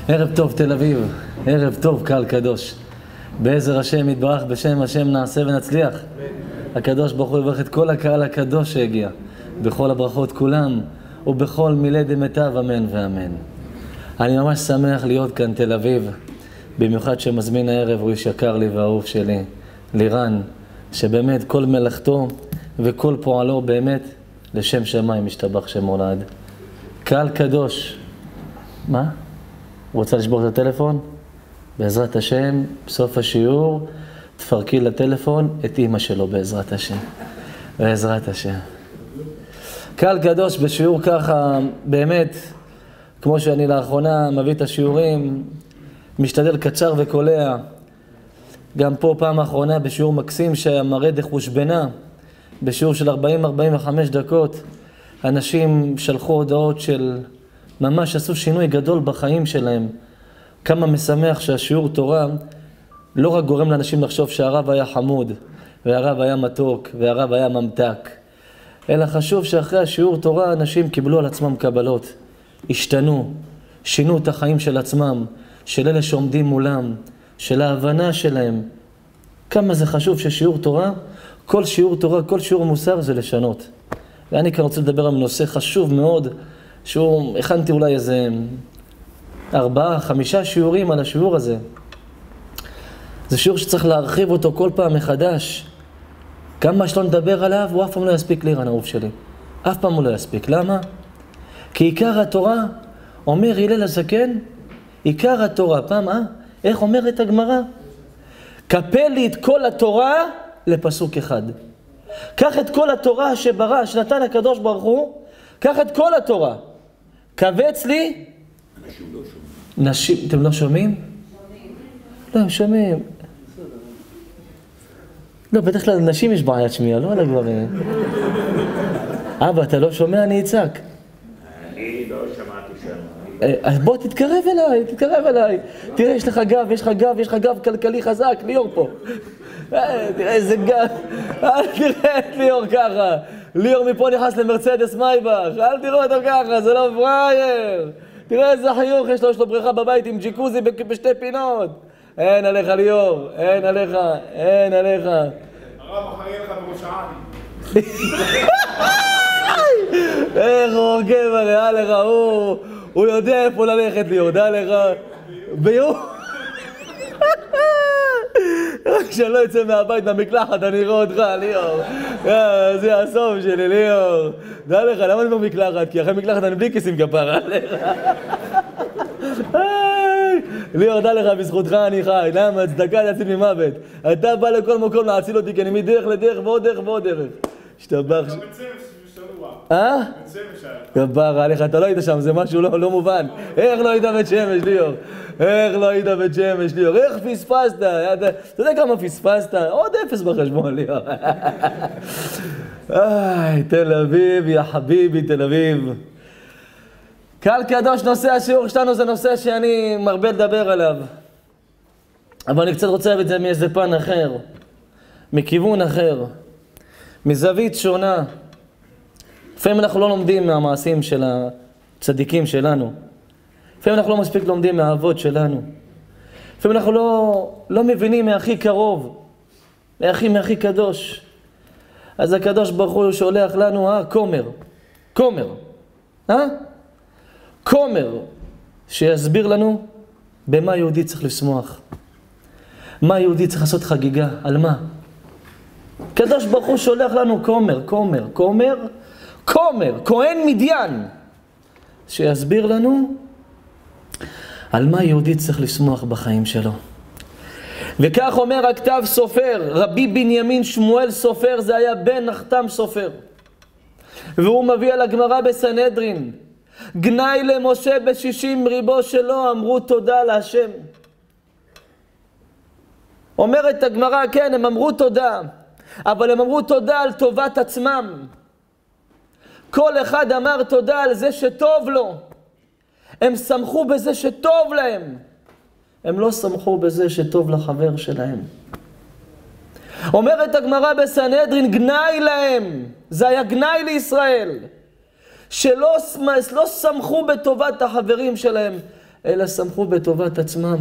ערב טוב תל אביב, ערב טוב קהל קדוש. בעזר השם יתברך, בשם השם נעשה ונצליח. הקדוש ברוך הוא יברך את כל הקהל הקדוש שהגיע, בכל הברכות כולם, ובכל מילי דמיטב, אמן ואמן. אני ממש שמח להיות כאן תל אביב, במיוחד שמזמין הערב הוא איש יקר לי ואהוב שלי, לירן, שבאמת כל מלאכתו וכל פועלו באמת לשם שמיים משתבח שמולד. קהל קדוש. מה? הוא רוצה לשבור את הטלפון? בעזרת השם, בסוף השיעור, תפרקי לטלפון את אמא שלו בעזרת השם. בעזרת השם. קהל קדוש בשיעור ככה, באמת, כמו שאני לאחרונה מביא את השיעורים, משתדל קצר וקולע. גם פה פעם האחרונה בשיעור מקסים שהמראה דחושבנה, בשיעור של 40-45 דקות, אנשים שלחו הודעות של ממש עשו שינוי גדול בחיים שלהם. כמה משמח שהשיעור תורה לא רק גורם לאנשים לחשוב שהרב היה חמוד, והרב היה מתוק, והרב היה ממתק, אלא חשוב שאחרי השיעור תורה אנשים קיבלו על עצמם קבלות, השתנו, שינו את החיים של עצמם, של אלה שעומדים מולם, של ההבנה שלהם. כמה זה חשוב ששיעור תורה, כל שיעור תורה, כל שיעור מוסר זה לשנות. ואני כאן רוצה לדבר על נושא חשוב מאוד, שהוא, הכנתי אולי איזה 4-5 שיעורים על השיעור הזה. זה שיעור שצריך להרחיב אותו כל פעם מחדש. כמה שלא נדבר עליו, הוא אף פעם לא יספיק לירן אהוב שלי. אף פעם הוא לא יספיק. למה? כי עיקר התורה, אומר הלל הזקן, עיקר התורה, פעם, איך אומרת הגמרא? קפל לי את כל התורה לפסוק אחד. קח את כל התורה שברא, שנתן הקדוש ברוך הוא, קח את כל התורה. קבץ לי. אנשים לא שומעים. נשים, אתם לא שומעים? לא, הם שומעים. לא, בדרך כלל נשים יש בעיית שמיעה, לא על הגברים. אבא, אתה לא שומע? אני אצעק. אני לא שמעתי שם. אז בוא תתקרב אליי, תתקרב אליי. תראה, יש לך גב, יש לך גב כלכלי חזק, ליאור פה. תראה איזה גב. תראה את ליאור ככה. ליאור מפה נכנס למרצדס מייבך. אל תראו אותו ככה, זה לא פראייר. תראה איזה חיוך, יש לו בריכה בבית עם ג'יקוזי בשתי פינות. אין עליך ליאור, אין עליך, אין עליך. הרב אחראי לך בראש העין. איך הוא עוקב עליה לך, הוא יודע איפה ללכת ליאור, דע לך. ביום. רק שאני לא יצא מהבית מהמקלחת, אני אראה אותך, ליאור. זה הסוף שלי, ליאור. דע לך, למה אני במקלחת? כי אחרי מקלחת אני בלי כיסים כפרה. ליאור, דע לך, בזכותך אני חי. למה? צדקה להציל ממוות. אתה בא לכל מקום להציל אותי, כי אני מדרך לדרך ועוד דרך ועוד דרך. השתבח. אתה בצמש שבוע. בצמש היה. גבר עליך, אתה לא היית שם, זה משהו לא מובן. איך לא היית בית שמש, ליאור? איך לא היית בית שמש, ליאור? איך פספסת? אתה יודע כמה פספסת? עוד 0 בחשבון, ליאור. תל אביב, יא חביבי, תל אביב. קהל קדוש, נושא השיעור שלנו זה נושא שאני מרבה לדבר עליו. אבל אני קצת רוצה להביא את זה מאיזה פן אחר, מכיוון אחר, מזווית שונה. לפעמים אנחנו לא לומדים מהמעשים של הצדיקים שלנו. לפעמים אנחנו לא מספיק לומדים מהאבות שלנו. לפעמים אנחנו לא מבינים מהכי קרוב, מהכי קדוש. אז הקדוש ברוך הוא שולח לנו, כומר, כומר, שיסביר לנו במה יהודי צריך לשמוח. מה יהודי צריך לעשות חגיגה, על מה? הקדוש ברוך הוא שולח לנו כהן מדיין, שיסביר לנו על מה יהודי צריך לשמוח בחיים שלו. וכך אומר הכתב סופר, רבי בנימין שמואל סופר, זה היה בן נחתם סופר. והוא מביא על הגמרא בסנהדרין, גנאי למשה ב60 ריבו שלו, אמרו תודה להשם. אומרת הגמרא, כן, הם אמרו תודה, אבל הם אמרו תודה על טובת עצמם. כל אחד אמר תודה על זה שטוב לו. הם שמחו בזה שטוב להם. הם לא שמחו בזה שטוב לחבר שלהם. אומרת הגמרא בסנהדרין, גנאי להם, זה היה גנאי לישראל, שלא שמחו בטובת החברים שלהם, אלא שמחו בטובת עצמם.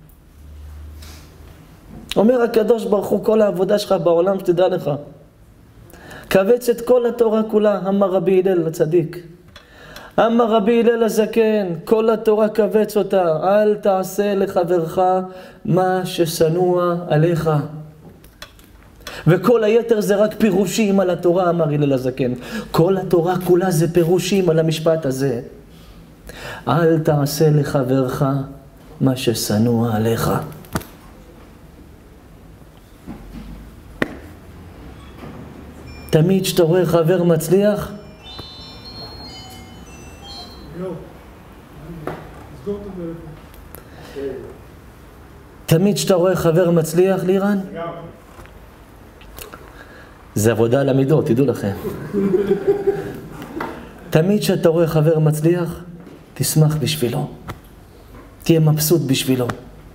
אומר הקדוש ברוך הוא, כל העבודה שלך בעולם, שתדע לך, קבץ את כל התורה כולה. אמר רבי הלל הצדיק, אמר רבי הלל הזקן, כל התורה קבץ אותה, אל תעשה לחברך מה ששנוא עליך. וכל היתר זה רק פירושים על התורה, אמר הלל הזקן. כל התורה כולה זה פירושים על המשפט הזה. אל תעשה לחברך מה ששנוא עליך. תמיד שאתה רואה חבר מצליח, תמיד שאתה רואה חבר מצליח, לירן, זה עבודה על המידות, תדעו לכם. תמיד שאתה רואה חבר מצליח, תשמח בשבילו, תהיה מבסוט בשבילו.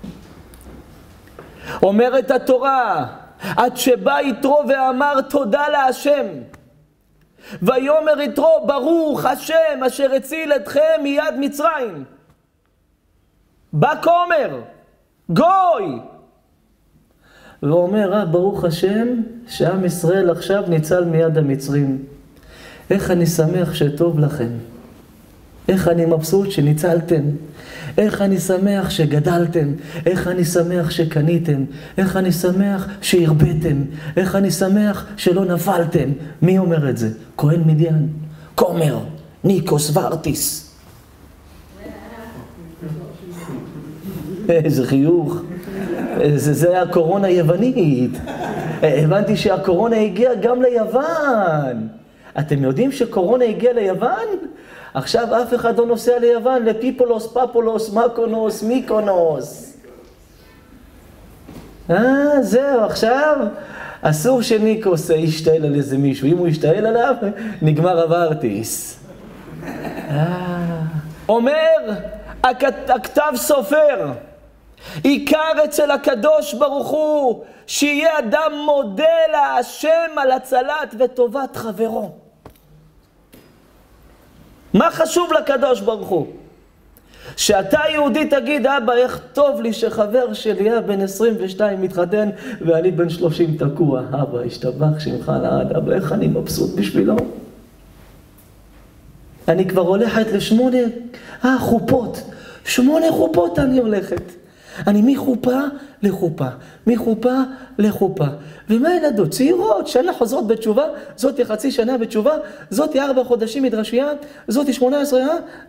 אומרת התורה, עד שבא יתרו ואמר תודה להשם, ויאמר יתרו ברוך השם אשר הציל אתכם מיד מצרים. בא כומר, גוי, ואומר ברוך השם שעם ישראל עכשיו ניצל מיד המצרים. איך אני שמח שטוב לכם, איך אני מבסוט שניצלתם, איך אני שמח שגדלתם, איך אני שמח שקניתם, איך אני שמח שהרבתם, איך אני שמח שלא נפלתם. מי אומר את זה? כהן מדיין, כומר, ניקוס ורטיס. איזה חיוך. זה הקורונה היוונית. הבנתי שהקורונה הגיעה גם ליוון. אתם יודעים שקורונה הגיעה ליוון? עכשיו אף אחד לא נוסע ליוון, לפיפולוס, פפולוס, מקונוס, מיקונוס. זהו, עכשיו אסור שניקוס ישתעל על איזה מישהו. אם הוא ישתעל עליו, נגמר הוורטיס. אומר הכתב סופר, עיקר אצל הקדוש ברוך הוא שיהיה אדם מודה להשם על הצלת וטובת חברו. מה חשוב לקדוש ברוך הוא? שאתה יהודי תגיד, אבא, איך טוב לי שחבר שלי היה בן 22 מתחתן ואני בן 30 תקוע. אבא, השתבח שמך לעד. אבא, איך אני מבסוט בשבילו? אני כבר הולכת חופות. 8 חופות אני הולכת. אני מחופה לחופה, מחופה לחופה. ומה ילדות? צעירות, שנה חוזרות בתשובה, זאתי חצי שנה בתשובה, זאתי 4 חודשים מדרשייה, זאתי 18,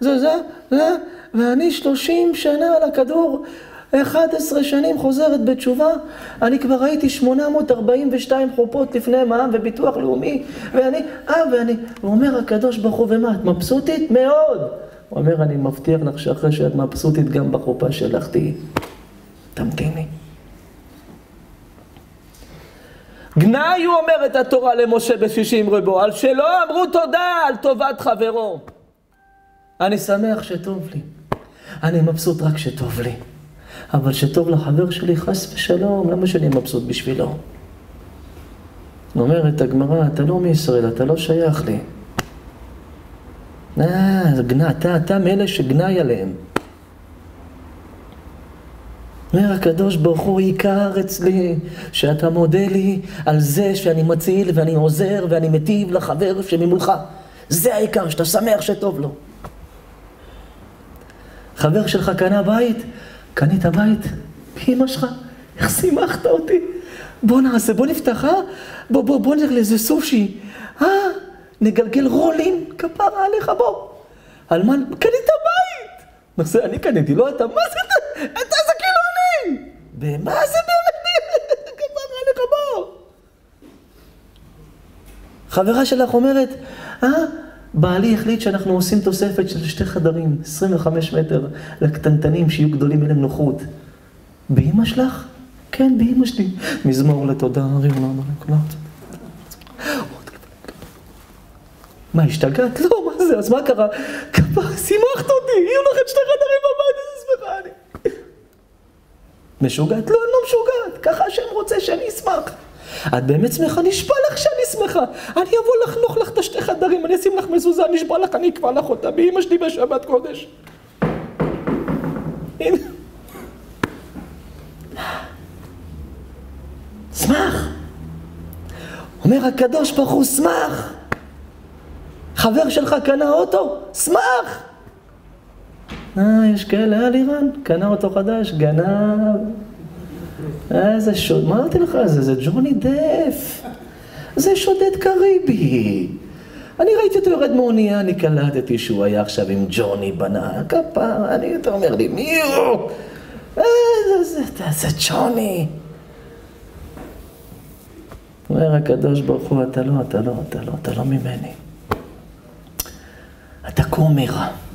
ואני 30 שנה על הכדור, 11 שנים חוזרת בתשובה. אני כבר ראיתי 842 חופות לפני מע"מ וביטוח לאומי, ואני, הוא אומר הקדוש ברוך הוא, ומה, את מבסוטית? מאוד. הוא אומר, אני מבטיח לך שאחרי שאת מבסוטית גם בחופה שלך תהי. תמתיני. גנאי, הוא אומר את התורה למשה ב60 רבו, על שלא אמרו תודה על טובת חברו. אני שמח שטוב לי. אני מבסוט רק שטוב לי. אבל שטוב לחבר שלי חס ושלום, למה שאני מבסוט בשבילו? אומרת הגמרא, אתה לא מישראל, אתה לא שייך לי. אתה מאלה שגנאי עליהם. אומר הקדוש ברוך הוא, עיקר אצלי שאתה מודה לי על זה שאני מציל ואני עוזר ואני מטיב לחבר שממולך. זה העיקר, שאתה שמח שטוב לו. חבר שלך קנה בית, קנית בית, אמא שלך, איך שימחת אותי. בוא נעשה, בוא נפתח, בוא נלך לאיזה סושי, נגלגל רולים, כפרה עליך, בוא. על מה? קנית בית. נעשה, אני קניתי, לא אתה, מה זה? אתה זה כאילו אני. במה זה באמת? כפרה עליך, בוא. חברה שלך אומרת, בעלי החליט שאנחנו עושים תוספת של 2 חדרים, 25 מטר, לקטנטנים שיהיו גדולים אליהם נוחות. באמא שלך? כן, באמא שלי. מזמור לתודה, מה, השתגעת? לא, מה זה? אז מה קרה? שימחת אותי, יהיו לכם 2 חדרים בבית, איזה שמחה אני. משוגעת? לא, אני לא משוגעת. ככה השם רוצה שאני אשמח. את באמת שמחה? נשבע לך שאני שמחה. אני אבוא לחנוך לך את 2 חדרים, אני אשים לך מזוזה, נשבע לך, אני אקבע לך אותה באמא שלי בשבת קודש. אומר הקדוש ברוך הוא, שמח. חבר שלך קנה אוטו, שמח. יש כאלה על איראן, קנה אוטו חדש, גנב. איזה שוד, מה אמרתי לך? זה ג'וני דף. זה שודד קריבי. אני ראיתי אותו יורד מאונייה, אני קלטתי שהוא היה עכשיו עם ג'וני בנה. כפה, אתה אומר לי, מי הוא? זה ג'וני. אומר הקדוש ברוך הוא, אתה לא ממני. אתה כומר.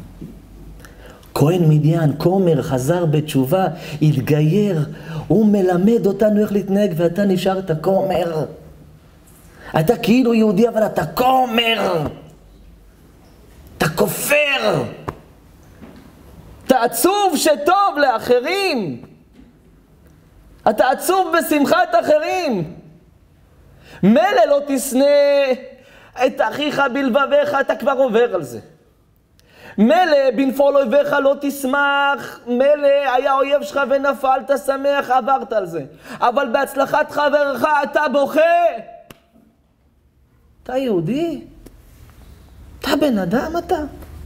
כהן מדיין, כומר, חזר בתשובה, התגייר, הוא מלמד אותנו איך להתנהג, ואתה נשארת כומר. אתה כאילו יהודי, אבל אתה כומר. אתה כופר. אתה עצוב שטוב לאחרים. אתה עצוב בשמחת אחרים. מילא לא תשנא את אחיך בלבביך, אתה כבר עובר על זה. מילא בנפול אויביך לא תשמח, מילא היה אויב שלך ונפלת שמח, עברת על זה. אבל בהצלחת חברך אתה בוכה. אתה יהודי? אתה בן אדם אתה?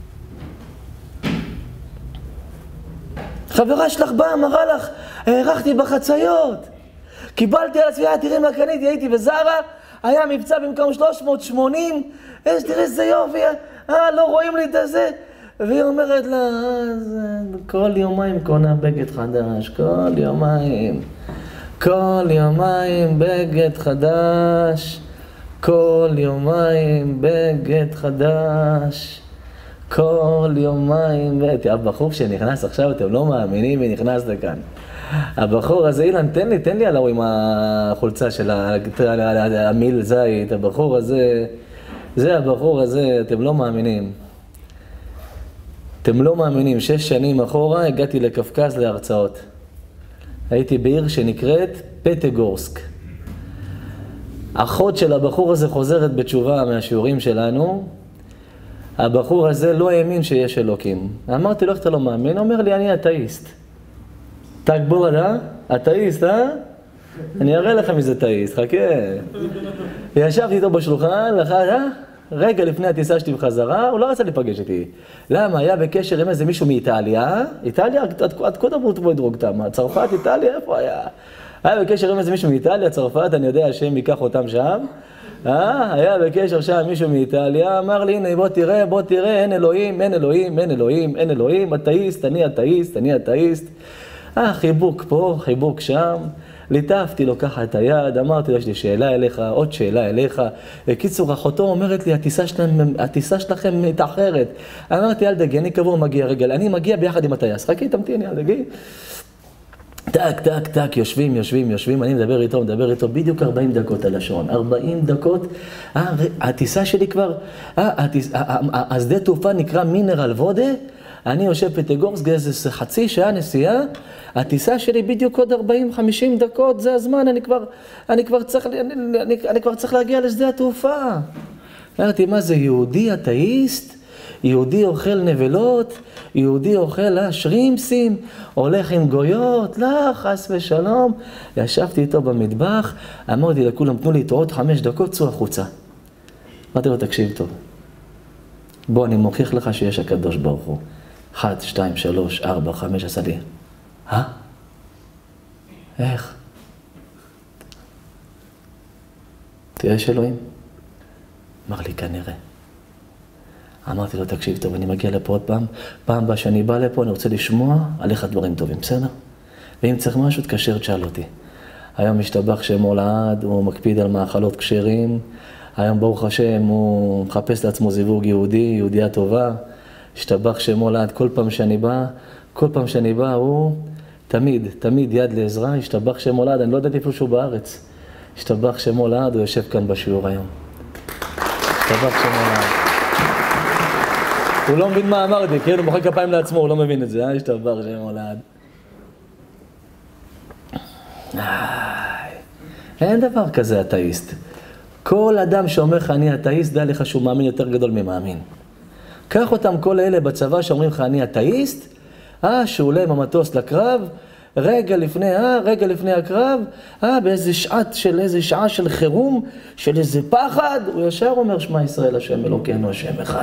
חברה שלך באה, אמרה לך, הערכתי בחציות. קיבלתי על עצמי, תראי מה קניתי, הייתי בזרה, היה מבצע במקום 380, תראה איזה יופי, לא רואים לי את זה. והיא אומרת לה, כל יומיים קונה בגד חדש, כל יומיים בגד חדש, כל יומיים בגד חדש, כל יומיים בגד... הבחור שנכנס עכשיו, אתם לא מאמינים, ונכנס לכאן. הבחור הזה, אילן, תן לי על ההוא עם החולצה של המיל זית, הבחור הזה, זה הבחור הזה, אתם לא מאמינים. אתם לא מאמינים, 6 שנים אחורה הגעתי לקפקז להרצאות. הייתי בעיר שנקראת פטגורסק. אחות של הבחור הזה חוזרת בתשובה מהשיעורים שלנו. הבחור הזה לא האמין שיש אלוקים. אמרתי לו, איך אתה לא מאמין? הוא אומר לי, אני אתאיסט. תגבור עלה? אתאיסט, אני אראה לכם מי זה תאיסט, חכה. ישבתי איתו בשולחן, רגע לפני הטיסה שלי בחזרה, הוא לא רצה לפגש איתי. למה? היה בקשר עם איזה מישהו מאיטליה. איטליה, עד קודם הוא דרוג תמה. צרפת, איטליה, איפה היה? היה בקשר עם איזה מישהו מאיטליה, צרפת, אני יודע שהם ייקח אותם שם. היה בקשר שם מישהו מאיטליה, אמר לי, הנה בוא תראה, אין אלוהים, אתאיסט, אני אתאיסט. חיבוק פה, חיבוק שם. ליטפתי לו ככה את היד, אמרתי לו, יש לי שאלה אליך, עוד שאלה אליך. קיצור, אחותו אומרת לי, הטיסה שלכם מתאחרת. אמרתי, אל דגי, אני קבוע מגיע רגל, אני מגיע ביחד עם הטייס. חכי, תמתיני, אל דגי. טק, יושבים, אני מדבר איתו, בדיוק 40 דקות על השעון. 40 דקות, הטיסה שלי כבר, השדה תעופה נקרא מינרל וודה, אני יושב פטגורסק, איזה חצי שעה נסיעה, הטיסה שלי בדיוק עוד 40-50 דקות, זה הזמן, אני כבר צריך להגיע לשדה התעופה. אמרתי, מה זה, יהודי אתאיסט? יהודי אוכל נבלות? יהודי אוכל שרימפסים? הולך עם גויות? לא, חס ושלום. ישבתי איתו במטבח, אמרתי לכולם, תנו לי עוד 5 דקות, צאו החוצה. אמרתי לו, תקשיב טוב. בוא, אני מוכיח לך שיש הקדוש ברוך הוא. 1, 2, 3, 4, 5, עשה לי. איך? יש אלוהים? אמר לי, כנראה. אמרתי לו, תקשיב טוב, אני מגיע לפה עוד פעם הבאה שאני בא לפה, אני רוצה לשמוע עליך דברים טובים, בסדר? ואם צריך משהו, תקשר, תשאל אותי. היום משתבח שמו לעד, הוא מקפיד על מאכלות כשרים, היום ברוך השם הוא מחפש לעצמו זיווג יהודי, יהודיה טובה, השתבח שמו לעד, כל פעם שאני בא הוא תמיד יד לעזרה, השתבח שמו לעד, אני לא יודעת איפה שהוא בארץ, השתבח שמו לעד, הוא יושב כאן בשיעור היום. השתבח שמו לעד. הוא לא מבין מה אמרתי, כן? הוא מוחא כפיים לעצמו, הוא לא מבין את זה, השתבח שמו לעד. אין דבר כזה אתאיסט. כל אדם שאומר לך אני אתאיסט, דע לך שהוא מאמין יותר גדול ממאמין. קח אותם כל אלה בצבא שאומרים לך אני אתאיסט, שהוא עולה עם המטוס לקרב, רגע לפני הקרב, באיזה שעה של חירום, של איזה פחד, הוא ישר אומר, שמע ישראל השם אלוקינו השם אחד.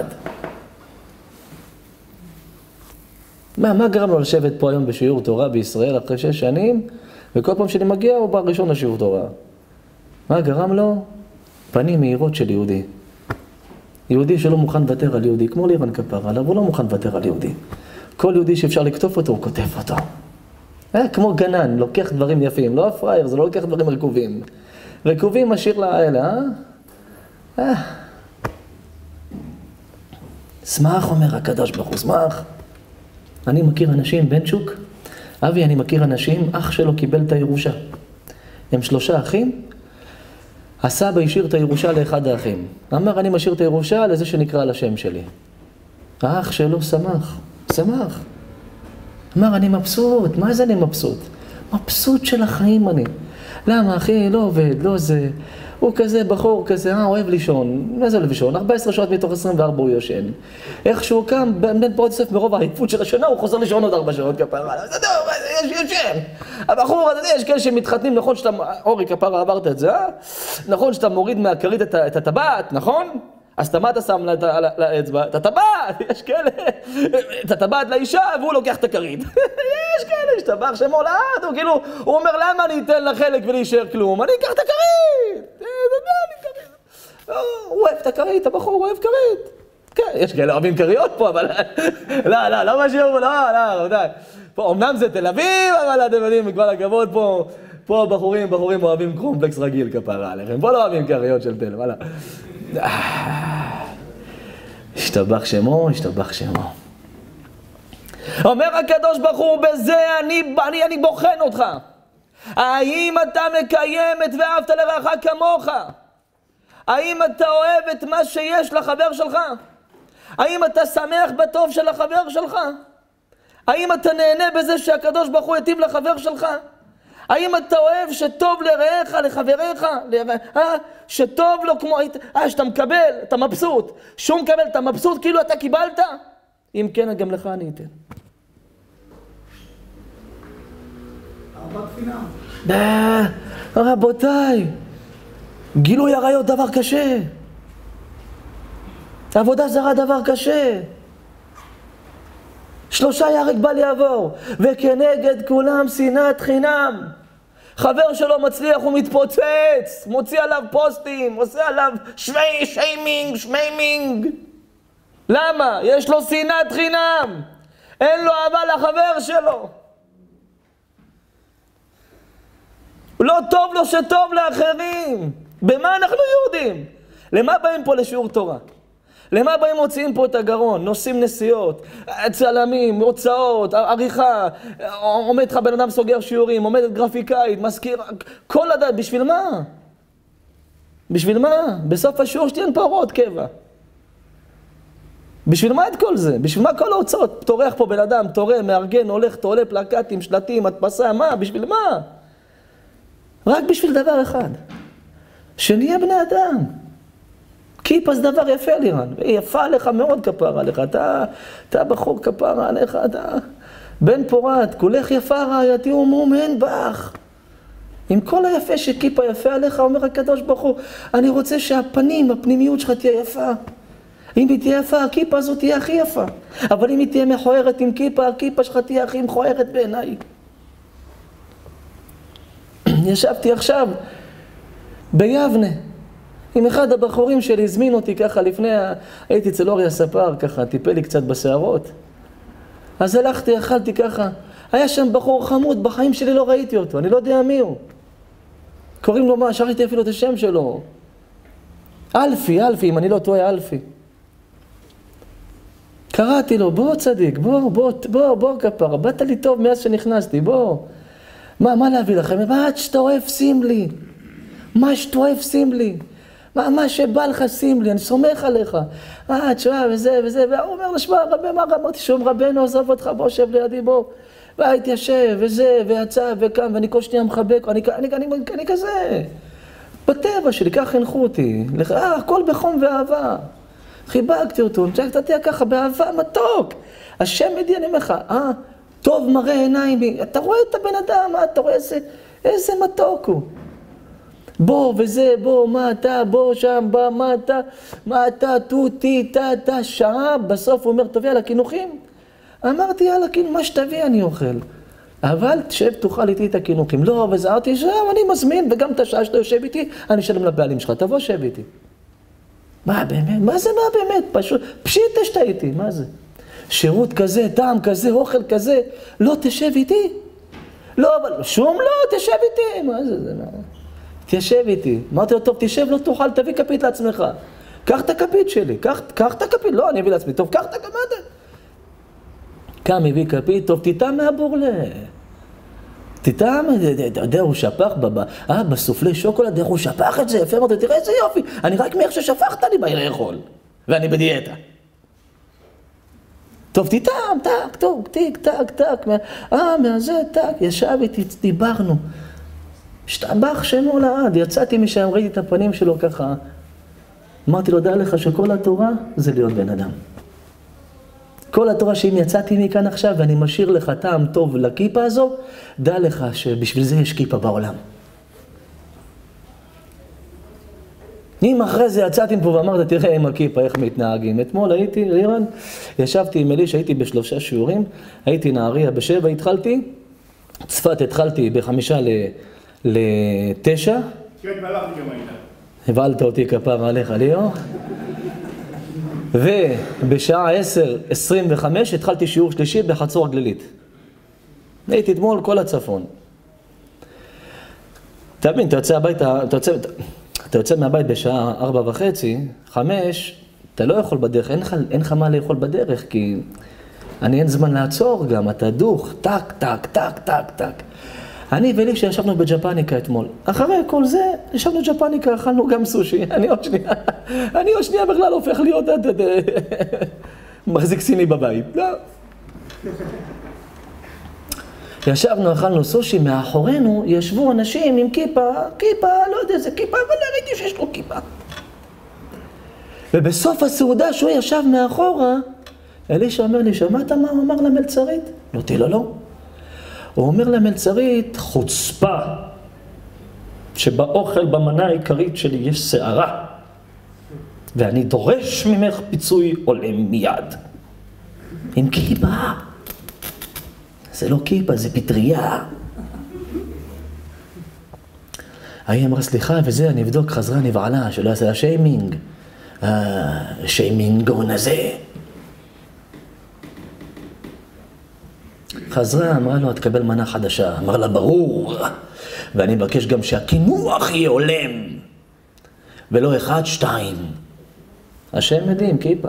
מה גרם לו לשבת פה היום בשיעור תורה בישראל אחרי 6 שנים, וכל פעם שאני מגיע הוא בא ראשון לשיעור תורה? מה גרם לו? פנים מהירות של יהודי. יהודי שלא מוכן לוותר על יהודי, כמו לירן כפרה, אבל הוא לא מוכן לוותר על יהודי. כל יהודי שאפשר לקטוף אותו, הוא כותב אותו. כמו גנן, לוקח דברים יפים, לא הפרייר, זה לא לוקח דברים רקובים. רקובים משאיר לאלה, שמח, אומר הקדוש ברוך הוא, שמח. אני מכיר אנשים, בן שוק, אבי, אני מכיר אנשים, אח שלו קיבל את הירושה. הם 3 אחים, הסבא השאיר את הירושה לאחד האחים. אמר, אני משאיר את הירושה לזה שנקרא על השם שלי. האח שלו שמח. אמר, אני מבסוט. מה זה אני מבסוט? מבסוט של החיים אני. למה, אחי? לא עובד, לא זה. הוא כזה בחור כזה, אוהב לישון. מה זה אוהב לישון? 14 שעות מתוך 24 הוא יושן. איך שהוא קם, בן פרוט יוסף מרוב העייפות של השנה, הוא חוזר לישון עוד 4 שעות כפרה. זה טוב, יושן. הבחור, אתה יודע, יש כאלה שמתחתנים, נכון שאתה, אורי כפרה עברת את זה, נכון שאתה מוריד מהכרית את הטבעת, נכון? אז מה אתה שם לאצבע? את הטבעת, יש כאלה, את הטבעת לאישה, והוא לוקח את הכרית. יש כאלה, יש טבח שמולד, הוא כאילו, הוא אומר, למה אני אתן לה חלק ולהישאר כלום? אני אקח את הכרית! הוא אוהב את הכרית, הבחור הוא אוהב כרית. כן, יש כאלה אוהבים כריות פה, אבל לא משהו, לא, די. אמנם זה תל אביב, אבל אתם יודעים, מגבל הכבוד פה בחורים אוהבים קרומפלקס רגיל כפרה עליכם. פה לא אוהבים כריות של תל, וואלה. השתבח שמו. אומר הקדוש ברוך הוא, בזה אני בוחן אותך. האם אתה מקיים את ואהבת לרעך כמוך? האם אתה אוהב את מה שיש לחבר שלך? האם אתה שמח בטוב של החבר שלך? האם אתה נהנה בזה שהקדוש ברוך הוא יתאים לחבר שלך? האם אתה אוהב שטוב לרעך, לחבריך, שטוב לו כמו, שאתה מקבל, אתה מבסוט, שהוא מקבל, אתה מבסוט כאילו אתה קיבלת? אם כן, גם לך אני אתן. רבותיי, גילוי עריות דבר קשה. עבודה זרה דבר קשה. 3 ייהרג בל יעבור, וכנגד כולם שנאת חינם. חבר שלו מצליח, הוא מתפוצץ, מוציא עליו פוסטים, עושה עליו שיימינג. למה? יש לו שנאת חינם. אין לו אהבה לחבר שלו. לא טוב לו שטוב לאחרים. במה אנחנו יהודים? למה באים פה לשיעור תורה? למה באים מוציאים פה את הגרון? נושאים נסיעות, צלמים, הוצאות, עריכה, עומד לך בן אדם סוגר שיעורים, עומדת גרפיקאית, מזכיר, כל הדעת, בשביל מה? בשביל מה? בסוף השיעור שתיין פה הוראות קבע. בשביל מה את כל זה? בשביל מה כל ההוצאות? תורח פה בן אדם, תורא, מארגן, הולך, תולה, פלקטים, שלטים, הדפסה, מה? בשביל מה? רק בשביל דבר אחד. שנהיה בני אדם. כיפה זה דבר יפה לירן, יפה עליך מאוד כפרה עליך, אתה בחור כפרה עליך, אתה בן פורת, כולך יפה רעייתי ומומן בך. עם כל היפה שכיפה יפה עליך, אומר הקדוש ברוך הוא, אני רוצה הפנימיות שלך תהיה יפה. אם היא תהיה יפה, הכיפה הזאת תהיה הכי יפה. אבל אם היא תהיה מכוערת עם כיפה, הכיפה שלך תהיה הכי מכוערת בעיניי. ישבתי עכשיו ביבנה, עם אחד הבחורים שלי, הזמין אותי ככה לפני, הייתי אצל אורי הספר ככה, טיפל לי קצת בשערות. אז הלכתי, אכלתי ככה, היה שם בחור חמוד, בחיים שלי לא ראיתי אותו, אני לא יודע מי הוא. קוראים לו מה, שרתי אפילו את השם שלו. אלפי, אם אני לא טועה, אלפי. קראתי לו, בוא צדיק, בוא כפרה, באת לי טוב מאז שנכנסתי, בוא. מה להביא לכם? מה שאתה אוהב שים לי. מה שאתה אוהב שים לי. מה שבא לך שים לי, אני סומך עליך. תשמע, וזה, והוא אומר לו, שמע, אמרתי שום רבנו, עזוב אותך, בוא, שב לידי, בוא. והתיישב, וזה, ויצא, וקם, ואני כל שניה מחבק, אני כזה. בטבע שלי, כך חינכו אותי. הכל בחום ואהבה. חיבקתי אותו, אתה תהיה ככה באהבה מתוק. השם ידי, אני אומר לך, טוב מראה עיניים, אתה רואה את הבן אדם, אתה רואה איזה מתוק הוא. בוא וזה, בוא, מה אתה, בוא שם, בוא, מה אתה, תותי, אתה, שעה, בסוף הוא אומר, טוב, יאללה, כינוכים. אמרתי, יאללה, מה שתביא אני אוכל. אבל תשב, תאכל איתי את הכינוכים. לא, וזהרתי, שם אני מזמין, וגם את השעה שאתה יושב איתי, אני אשלם לבעלים שלך, תבוא, שב איתי. מה באמת? מה זה מה באמת? פשוט, פשיט תשתה איתי, מה זה? שירות כזה, טעם כזה, אוכל כזה, לא תשב איתי. לא, אבל שום לא, תשב איתי. מה זה? תשב איתי. אמרתי לו, טוב, תשב, לא תאכל, תביא כפית לעצמך. קח את הכפית שלי, קח את הכפית. לא, אני אביא לעצמי. טוב, קח את הכפית. קם, הביא כפית, טוב, תטעם מהבורלה. תטעם, אתה יודע, הוא שפך בסופלי שוקולד, איך הוא שפך את זה, יפה, אמרתי, תראה איזה יופי. אני רק מאיך ששפכת לי בא לאכול. ואני בדיאטה. טוב, תטעם, טק, טוק, טיק, טק, טק. מהזה, טק, ישב איתי, דיברנו. השתבח שמו לעד, יצאתי משם, ראיתי את הפנים שלו ככה. אמרתי לו, דע לך שכל התורה זה להיות בן אדם. כל התורה שאם יצאתי מכאן עכשיו ואני משאיר לך טעם טוב לכיפה הזו, דע לך שבשביל זה יש כיפה בעולם. אם אחרי זה יצאתי פה ואמרת, תראה עם הכיפה, איך מתנהגים. אתמול הייתי, לירן, ישבתי עם אליש, הייתי ב3 שיעורים, הייתי נהריה ב7, התחלתי, צפת התחלתי ב5 ל9. כן, מלאכתי גם הייתה. הבלת אותי כפם עליך, ליאור. ובשעה 10:25 התחלתי שיעור שלישי בחצור הגלילית. הייתי אתמול כל הצפון. תבין, אתה יוצא הביתה, אתה יוצא מהבית בשעה 4:30, 5, אתה לא יכול בדרך, אין לך מה לאכול בדרך, כי אין זמן לעצור גם, אתה דוך, טק, טק, טק, טק, טק. אני ואלי שישבנו בג'פניקה אתמול. אחרי כל זה, ישבנו בג'פניקה, אכלנו גם סושי. אני עוד שנייה בכלל הופך להיות מחזיק סיני בבית. לא. ישבנו, אכלנו סושי, מאחורינו ישבו אנשים עם כיפה, לא יודע איזה כיפה, אבל ראיתי שיש לו כיפה. ובסוף הסעודה שהוא ישב מאחורה, אלישע אומר לי, שמעת מה הוא אמר למלצרית? אמרתי לו, לא. הוא אומר למלצרית, חוצפה, שבאוכל במנה העיקרית שלי יש שערה, ואני דורש ממך פיצוי עולם מיד. עם כיפה. זה לא כיפה, זה פטריה. היא אמרה, סליחה, וזה, אני אבדוק, חזרה, נבעלה, שלא יעשה לה שיימינג. שיימינגון הזה. חזרה, אמרה לו, תקבל מנה חדשה. אמר לה, ברור. ואני מבקש גם שהכינוח יהיה הולם. ולא 1, 2. השם מדהים, כיפה.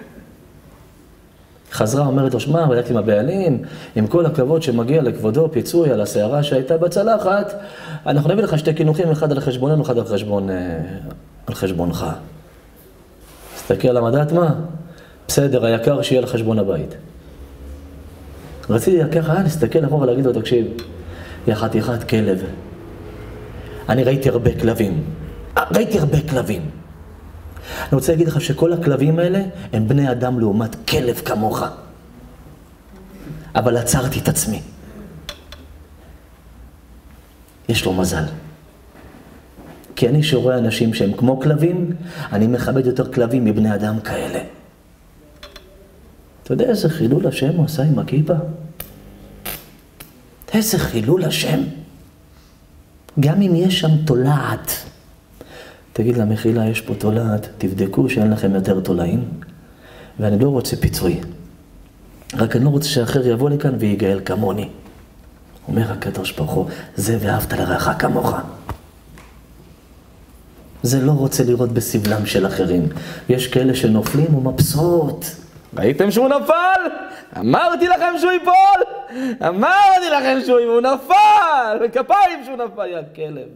חזרה, אומרת לו, שמע, בדקתי עם הבעלים, עם כל הכבוד שמגיע לכבודו פיצוי על השערה שהייתה בצלחת, אנחנו נביא לך 2 כינוחים, אחד על חשבוננו, אחד על חשבונך. תסתכל על המדעת, מה? בסדר, היקר שיהיה על חשבון הבית. רציתי ככה, להסתכל אחורה להגיד לו, תקשיב, יא חתיכת כלב. אני ראיתי הרבה כלבים. אני רוצה להגיד לך שכל הכלבים האלה הם בני אדם לעומת כלב כמוך. אבל עצרתי את עצמי. יש לו מזל. כי אני שרואה אנשים שהם כמו כלבים, אני מכבד יותר כלבים מבני אדם כאלה. אתה יודע איזה חילול השם הוא עשה עם הכיפה? איזה חילול השם. גם אם יש שם תולעת, תגיד למחילה, יש פה תולעת, תבדקו שאין לכם יותר תולעים, ואני לא רוצה פיצוי. רק אני לא רוצה שאחר יבוא לכאן ויגאל כמוני. אומר הקדוש ברוך הוא, זה ואהבת לרעך כמוך. זה לא רוצה לראות בסבלם של אחרים. יש כאלה שנופלים ומבסוט. ראיתם שהוא נפל? אמרתי לכם שהוא ייפול! אמרתי לכם שהוא נפל! וכפיים שהוא נפל, יא כלב.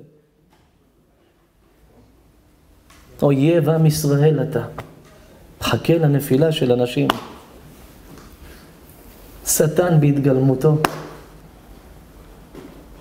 אויב עם ישראל אתה. חכה לנפילה של אנשים. שטן בהתגלמותו.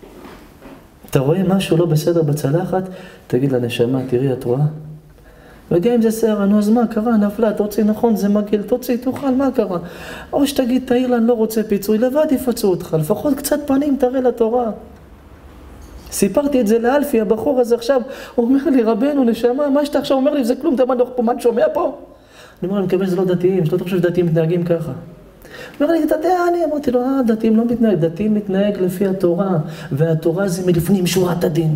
אתה רואה משהו לא בסדר בצלחת? תגיד לנשמה, תראי, את רואה? וגם אם זה שערה, נו אז מה קרה? נפלה, תוציא, נכון, זה מגעיל, תוציא, תאכל, מה קרה? או שתגיד, תאיר לה, אני לא רוצה פיצוי, לבד יפצו אותך, לפחות קצת פנים תראה לתורה. סיפרתי את זה לאלפי, הבחור הזה עכשיו, הוא אומר לי, רבנו, נשמה, מה שאתה עכשיו אומר לי, זה כלום, אתה מה שומע פה? אני אומר, אני מקווה שזה לא דתיים, שלא תחשוב שדתיים מתנהגים ככה. הוא אומר לי, אתה יודע, אני אמרתי לו, דתיים לא מתנהג, דתיים מתנהג לפי התורה, והתורה זה מלפנים שורת הדין.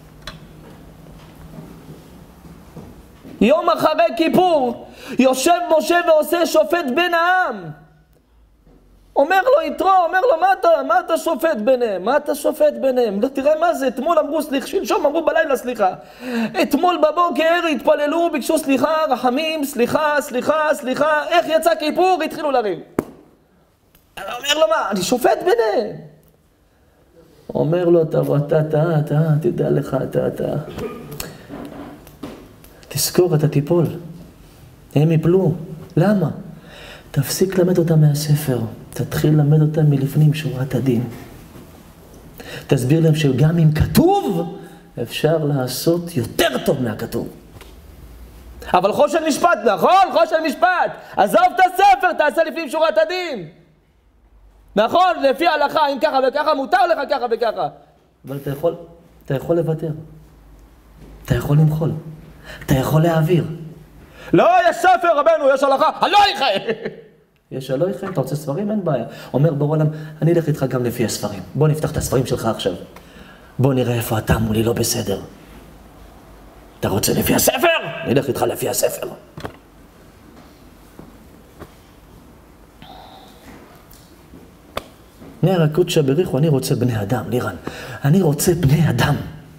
יום אחרי כיפור, יושב משה ועושה שופט בין העם. אומר לו יתרו, אומר לו, מה אתה שופט ביניהם? מה אתה שופט ביניהם? לא, תראה מה זה, אתמול אמרו סליחה, שלשום אמרו בלילה סליחה. אתמול בבוקר התפללו, ביקשו סליחה, רחמים, סליחה, איך יצא כיפור? התחילו לריב. אומר לו, מה? אני שופט ביניהם. אומר לו, אתה, תדע לך, אתה. תזכור, אתה תיפול. הם יפלו. למה? תפסיק למד אותם מהספר. תתחיל למד אותם מלפנים שורת הדין. תסביר להם שגם אם כתוב, אפשר לעשות יותר טוב מהכתוב. אבל חושן משפט, נכון? חושן משפט. עזוב את הספר, תעשה לפנים שורת הדין. נכון, לפי ההלכה, אם ככה וככה, מותר לך ככה וככה. אבל אתה יכול לוותר. אתה יכול למחול. אתה יכול להעביר. לא, יש ספר, רבנו, יש הלכה. הלויכם! יש הלויכם, אתה רוצה ספרים? אין בעיה. אומר בור עולם, אני אלך איתך גם לפי הספרים. בוא נפתח את הספרים שלך עכשיו. בוא נראה איפה אתה מולי לא בסדר. אתה רוצה לפי הספר? אני אלך איתך לפי הספר. נער הקודשא בריחו, אני רוצה בני אדם, לירן. אני רוצה בני אדם.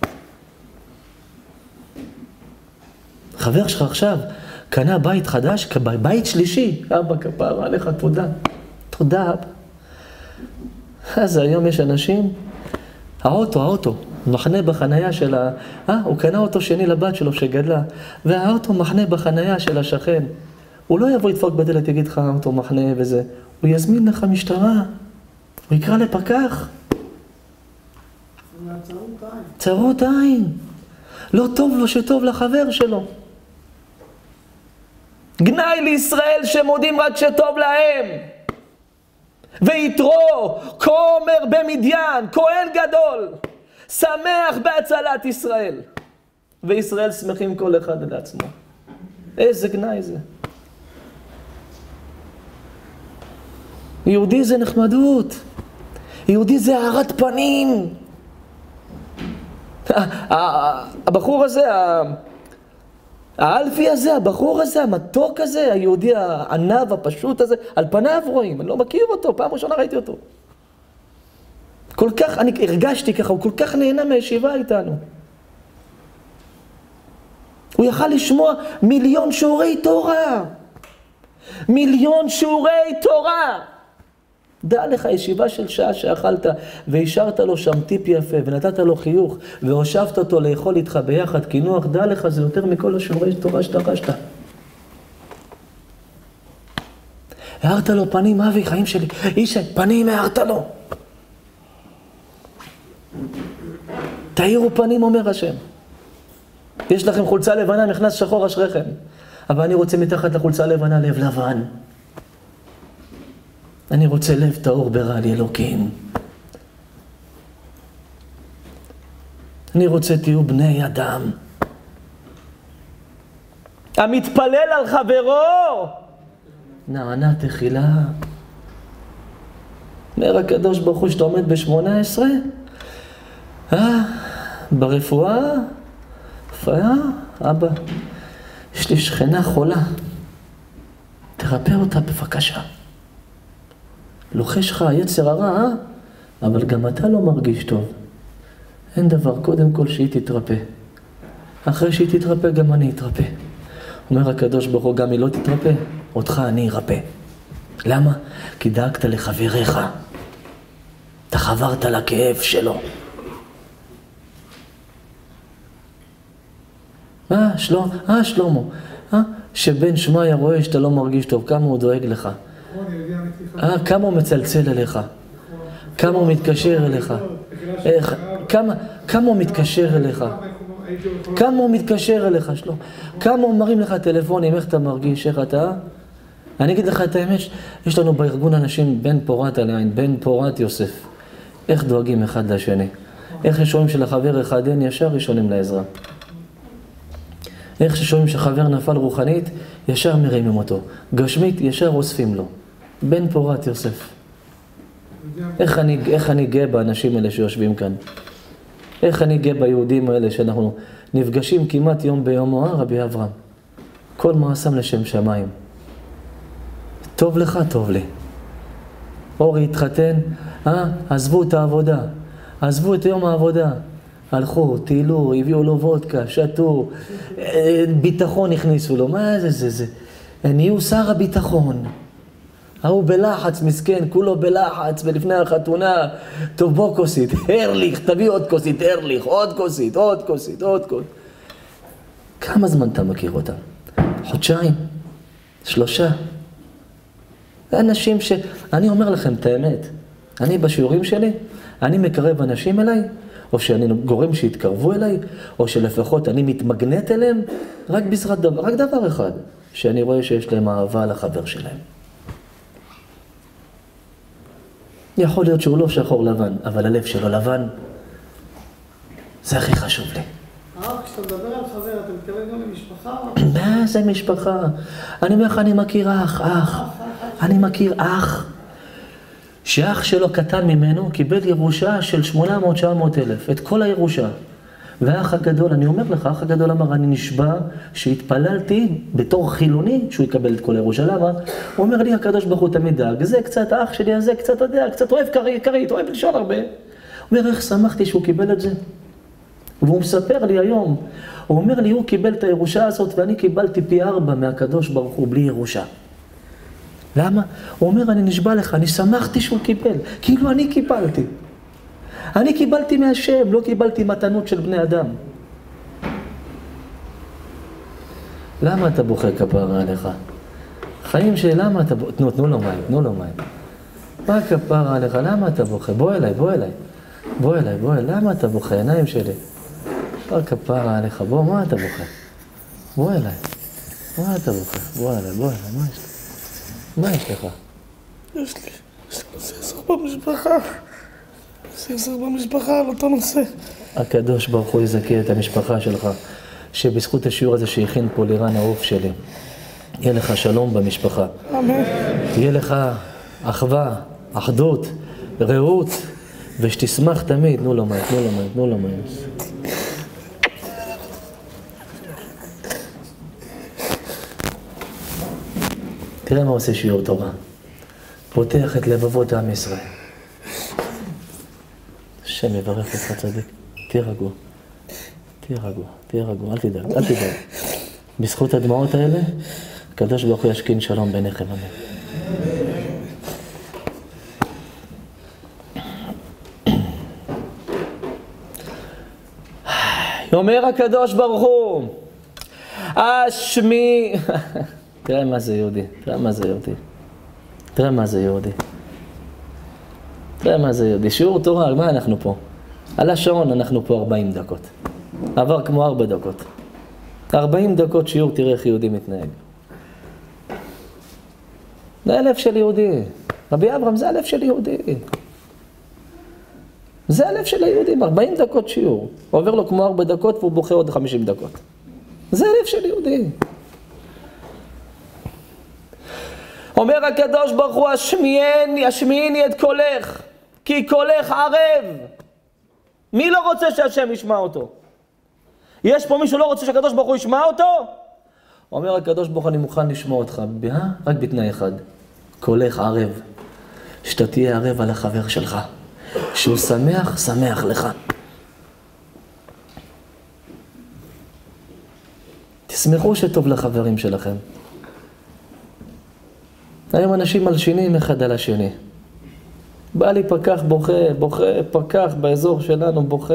חבר שלך עכשיו קנה בית חדש, בית שלישי. אבא כפרה עליך, תודה. תודה, אבא. אז היום יש אנשים, האוטו, מחנה בחנייה של הוא קנה אוטו שני לבת שלו שגדלה, והאוטו מחנה בחנייה של השכן. הוא לא יבוא לדפוק בדלת, יגיד לך, האוטו מחנה וזה. הוא יזמין לך משטרה. הוא יקרא לפקח. צרות עין. לא טוב לו שטוב לחבר שלו. גנאי לישראל שמודים רק שטוב להם. ויתרו, כומר במדיין, כהן גדול, שמח בהצלת ישראל. וישראל שמחים כל אחד לעצמו. איזה גנאי זה. יהודי זה נחמדות. יהודי זה הארת פנים. הבחור הזה, האלפי הזה, הבחור הזה, המתוק הזה, היהודי הענב, הפשוט הזה, על פניו רואים, אני לא מכיר אותו, פעם ראשונה ראיתי אותו. כל כך, אני הרגשתי ככה, הוא כל כך נהנה מהישיבה איתנו. הוא יכל לשמוע 1,000,000 שיעורי תורה. 1,000,000 שיעורי תורה. דע לך, ישיבה של שעה שאכלת והשארת לו שם טיפ יפה ונתת לו חיוך והושבת אותו לאכול איתך ביחד כינוח, דע לך, זה יותר מכל השיעורי תורה שתרשת. הערת לו פנים, אבי, חיים שלי, איש, פנים הערת לו. תאירו פנים, אומר השם. יש לכם חולצה לבנה, מכנס שחור אשריכם. אבל אני רוצה מתחת לחולצה לבנה לב לבן. אני רוצה לב טהור ברע לי אלוקים. אני רוצה תהיו בני אדם. המתפלל על חברו נענה תחילה. אומר הקדוש ברוך הוא שאתה עומד ב18, ברפואה, אבא, יש לי שכנה חולה, תרפא אותה בבקשה. לוחש לך יצר הרע, אבל גם אתה לא מרגיש טוב. אין דבר, קודם כל שהיא תתרפא. אחרי שהיא תתרפא, גם אני אתרפא. אומר הקדוש ברוך הוא, גם היא לא תתרפא, אותך אני ארפא. למה? כי דאגת לחבריך. אתה חברת לכאב שלו. שלמה. שבן שמעיה רואה שאתה לא מרגיש טוב, כמה הוא דואג לך. כמה הוא מצלצל אליך. כמה הוא מתקשר אליך. כמה הוא מתקשר אליך. כמה הוא מתקשר אליך, שלום. כמה הוא מרים לך טלפונים, איך אתה מרגיש, איך אתה? אני אגיד לך את האמת, יש לנו בארגון אנשים בן פורת על העין, בן פורת יוסף. איך דואגים אחד לשני? איך ששומעים שלחבר אחד אין ישר ראשונים לעזרה? איך ששומעים שחבר נפל רוחנית, ישר מרימים אותו. גשמית, ישר אוספים לו. בן פורת יוסף. איך אני גאה באנשים האלה שיושבים כאן? איך אני גאה ביהודים האלה שאנחנו נפגשים כמעט יום ביומו, רבי אברהם? כל מעשם לשם שמיים. טוב לך, טוב לי. אורי התחתן, עזבו את העבודה, עזבו את יום העבודה. הלכו, טיילו, הביאו לו וודקה, שתו, ביטחון הכניסו לו. מה זה? נהיו שר הביטחון. הוא בלחץ, מסכן, כולו בלחץ, ולפני החתונה, טוב בוא כוסית, הרליך, תביא עוד כוסית, הרליך, עוד כוסית, עוד כוסית, עוד כוסית. כמה זמן אתה מכיר אותם? חודשיים? 3? אנשים אני אומר לכם את האמת, אני בשיעורים שלי, אני מקרב אנשים אליי, או שאני גורם שיתקרבו אליי, או שלפחות אני מתמגנט אליהם, רק דבר אחד, שאני רואה שיש להם אהבה לחבר שלהם. יכול להיות שהוא לא שחור לבן, אבל הלב שלו לבן, זה הכי חשוב לי. כשאתה מדבר על חבר, אתה מתכוון גם למשפחה? מה זה משפחה? אני אומר לך, אני מכיר אני מכיר אח, שאח שלו קטן ממנו, קיבל ירושה של 800-900 אלף, את כל הירושה. והאח הגדול, אני אומר לך, האח הגדול אמר, אני נשבע שהתפללתי בתור חילוני שהוא יקבל את כל הירושה. למה? הוא אומר לי, הקדוש ברוך הוא תמיד דאג, זה קצת האח שלי הזה, קצת יודע, קצת אוהב כרית, אוהב לשאול הרבה. הוא אומר, איך שמחתי שהוא קיבל את זה? והוא מספר לי היום, הוא אומר לי, הוא קיבל את הירושה הזאת ואני קיבלתי פי 4 מהקדוש ברוך הוא בלי ירושה. למה? הוא אומר, אני נשבע לך, אני שמחתי שהוא קיבל, כאילו אני קיבלתי. אני קיבלתי מהשם, לא קיבלתי מתנות של בני אדם. למה אתה בוכה כפרה עליך? חיים למה אתה בוכה? תנו לו מים. מה כפרה עליך? למה אתה בוכה? בוא אליי. למה אתה בוכה? עיניים שלי. מה כפרה עליך? מה אתה בוכה? בוא אליי. מה אתה בוכה? בוא אליי. מה יש לך? יש לי סכסוך במשפחה על אותו נושא. הקדוש ברוך הוא יזכה את המשפחה שלך, שבזכות השיעור הזה שהכין פה לירן העוף שלי, יהיה לך שלום במשפחה. אמן. יהיה לך אחווה, אחדות, רעות, ושתשמח תמיד. תנו לו מים. תראה מה עושה שיעור תורה. פותח את לבבות עם ישראל. השם יברך אותך צדיק. תהיה רגוע, אל תדאג. בזכות הדמעות האלה, הקדוש ברוך הוא ישכין שלום ביניכם, אמן. אומר הקדוש ברוך הוא, אשמי... תראה מה זה יהודי. שיעור תורה, על מה אנחנו פה? על השעון אנחנו פה 40 דקות. עבר כמו 4 דקות. 40 דקות שיעור, תראה איך יהודי מתנהג. זה הלב של יהודי. רבי אברהם, זה הלב של יהודי. זה הלב של היהודים, 40 דקות שיעור. עובר לו כמו 4 דקות והוא בוכה עוד 50 דקות. זה הלב של יהודי. אומר הקדוש ברוך הוא, השמיעיני את קולך, כי קולך ערב. מי לא רוצה שהשם ישמע אותו? יש פה מישהו לא רוצה שהקדוש ברוך הוא ישמע אותו? אומר הקדוש ברוך הוא, אני מוכן לשמוע אותך, רק בתנאי אחד, קולך ערב, שאתה תהיה ערב על החבר שלך, שהוא שמח לך. תשמחו שטוב לחברים שלכם. היום אנשים מלשינים אחד על השני. בא לי פקח בוכה, פקח באזור שלנו בוכה.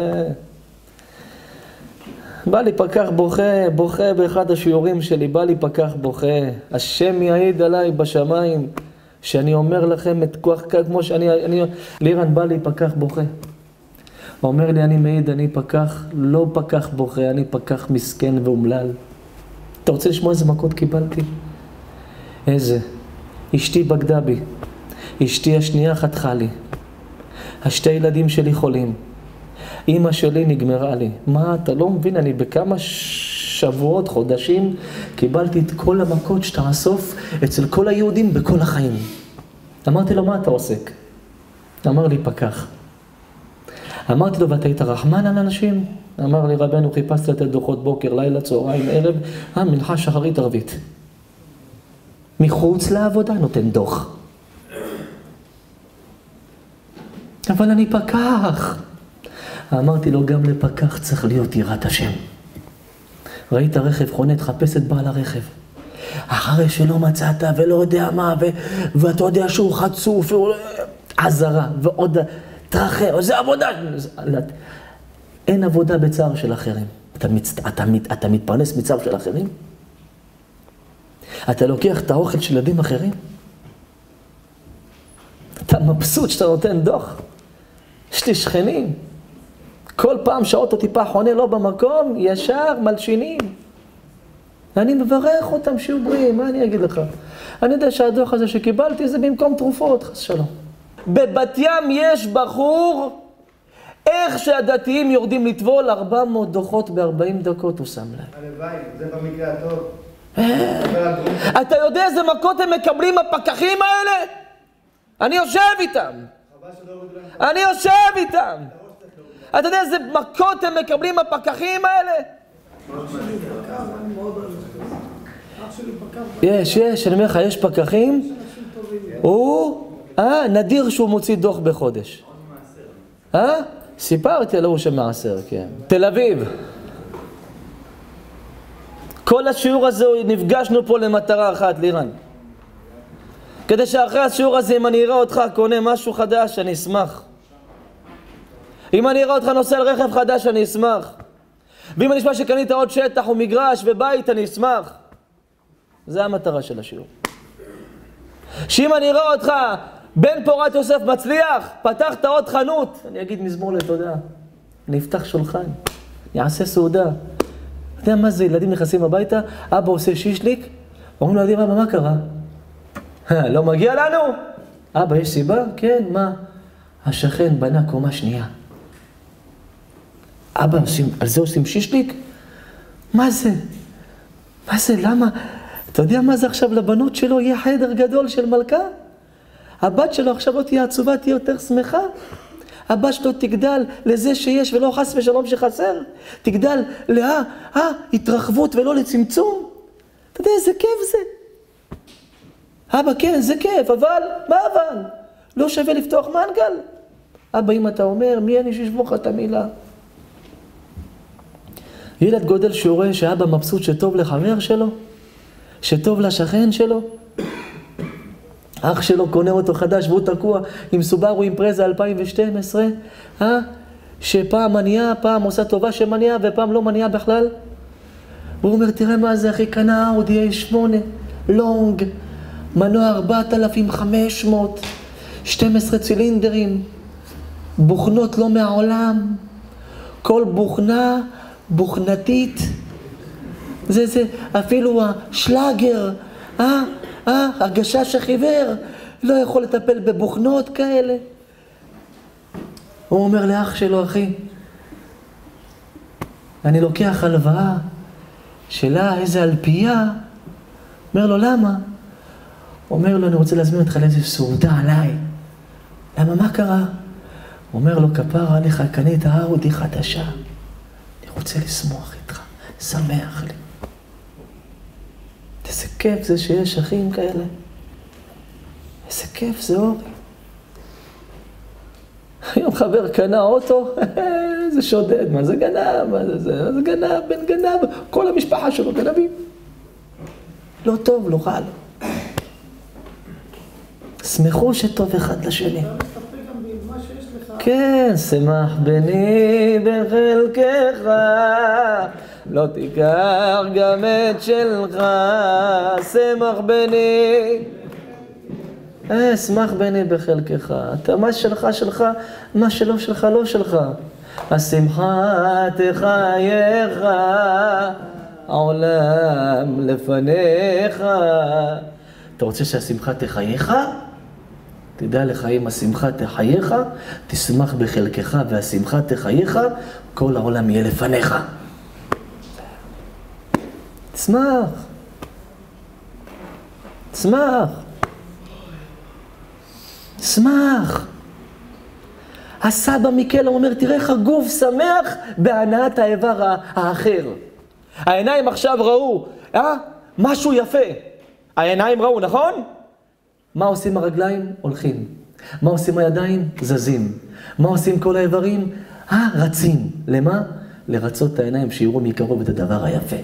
בא לי פקח בוכה באחד השיעורים שלי, בא לי פקח בוכה. השם יעיד עליי בשמיים, שאני אומר לכם את כוח, כמו שאני, לירן בא לי פקח בוכה. הוא אומר לי, אני מעיד, אני פקח, לא פקח בוכה, אני פקח מסכן ואומלל. אתה רוצה לשמוע איזה מכות קיבלתי? איזה? אשתי בגדה בי. אשתי השנייה חתכה לי. השתי ילדים שלי חולים. אמא שלי נגמרה לי. מה, אתה לא מבין? אני בכמה שבועות, חודשים, קיבלתי את כל המכות שתאסוף אצל כל היהודים בכל החיים. אמרתי לו, מה אתה עוסק? אמר לי, פקח. אמרתי לו, ואתה היית רחמן על אנשים? אמר לי, רבנו, חיפשת לתת דוחות בוקר, לילה, צהריים, ערב, מנחה שחרית ערבית. מחוץ לעבודה נותן דוח. אבל אני פקח. אמרתי לו, גם לפקח צריך להיות יראת השם. ראית רכב חונה, תחפש את בעל הרכב. אחרי שלא מצאת ולא יודע מה, ואתה יודע שהוא חצוף, עזרה, ועוד תרחב, זה עבודה. אין עבודה בצער של אחרים. אתה מתפרנס מצער של אחרים? אתה לוקח את האוכל של ילדים אחרים? אתה מבסוט שאתה נותן דוח? יש לי שכנים. כל פעם שהאוטו טיפה חונה לא במקום, ישר מלשינים. אני מברך אותם שיהיו בריאים, מה אני אגיד לך? אני יודע שהדוח הזה שקיבלתי זה במקום תרופות, חס שלום. בבת ים יש בחור, איך שהדתיים יורדים לטבול 400 דוחות ב-40 דקות הוא שם להם. הלוואי, זה במקרה הטוב. אתה יודע איזה מכות הם מקבלים הפקחים האלה? אני יושב איתם. אני יושב איתם. אתה יודע איזה מכות הם מקבלים הפקחים האלה? יש, אני אומר לך, יש פקחים. נדיר שהוא מוציא דוח בחודש. סיפרתי על הוא שמעשר, כן. תל אביב. כל השיעור הזה נפגשנו פה למטרה אחת, לירן. כדי שאחרי השיעור הזה, אם אני אראה אותך קונה משהו חדש, אני אשמח. אם אני אראה אותך נוסע על רכב חדש, אני אשמח. ואם אני אשמע שקנית עוד שטח או מגרש ובית, אני אשמח. זה המטרה של השיעור. שאם אני אראה אותך בן פורת יוסף מצליח, פתחת עוד חנות, אני אגיד מזמור לתודה. אני אפתח שולחן, אני אעשה סעודה. אתה יודע מה זה? ילדים נכנסים הביתה, אבא עושה שישליק, אומרים לילדים, אבא, מה קרה? לא מגיע לנו? אבא, יש סיבה? כן, מה? השכן בנה קומה שנייה. אבא, על זה עושים שישליק? מה זה? מה זה? למה? אתה יודע מה זה עכשיו לבנות שלו? יהיה חדר גדול של מלכה? הבת שלו עכשיו לא תהיה עצובה, תהיה יותר שמחה? הבת שלו תגדל לזה שיש ולא חס ושלום שחסר? תגדל התרחבות ולא לצמצום? אתה יודע איזה כיף זה? אבא, כן, זה כיף, אבל, מה אבל? לא שווה לפתוח מנגל. אבא, אם אתה אומר, מי אני שישבור לך את המילה? ילד גודל שהוא רואה שאבא מבסוט שטוב לחבר שלו, שטוב לשכן שלו. אח שלו קונה אותו חדש והוא תקוע עם סובארו אימפרזה 2012, שפעם מניעה, פעם עושה טובה שמניעה ופעם לא מניעה בכלל. הוא אומר, תראה מה זה אחי, קנה אאודי A8, לונג, מנוע 4500, 12 צילינדרים, בוכנות לא מהעולם, כל בוכנה, בוכנתית, זה אפילו השלאגר, הגשש החיוור, לא יכול לטפל בבוכנות כאלה. הוא אומר לאח שלו, אחי, אני לוקח הלוואה שלה, איזה אלפייה. אומר לו, למה? אומר לו, אני רוצה להזמין אותך לאיזה סעודה עליי. למה, מה קרה? אומר לו, כפרה עליך, קנית אאודי חדשה. אני רוצה לשמוח איתך, שמח לי. איזה כיף זה שיש אחים כאלה. איזה כיף זה אורי. היום חבר קנה אוטו, זה שודד, מה זה גנב, מה זה גנב, בן גנב, כל המשפחה שלו גנבים. לא טוב, לא רע לו. שמחו שטוב אחד לשני. כן, שמח בני בחלקך, לא תיקח גם את שלך, שמח בני. שמח בני בחלקך. אתה מה שלך שלך, מה שלא שלך לא שלך. השמחה תחייך, העולם לפניך. אתה רוצה שהשמחה תחייך? תדע לך, אם השמחה תחייך, תשמח בחלקך, והשמחה תחייך, כל העולם יהיה לפניך. תשמח. תשמח. תשמח. הסבא מיקל אומר, תראה איך הגוף שמח בהנאת האיבר האחר. העיניים עכשיו ראו, משהו יפה. העיניים ראו, נכון? מה עושים הרגליים? הולכים. מה עושים הידיים? זזים. מה עושים כל האיברים? רצים. למה? לרצות את העיניים שיראו מקרוב את הדבר היפה.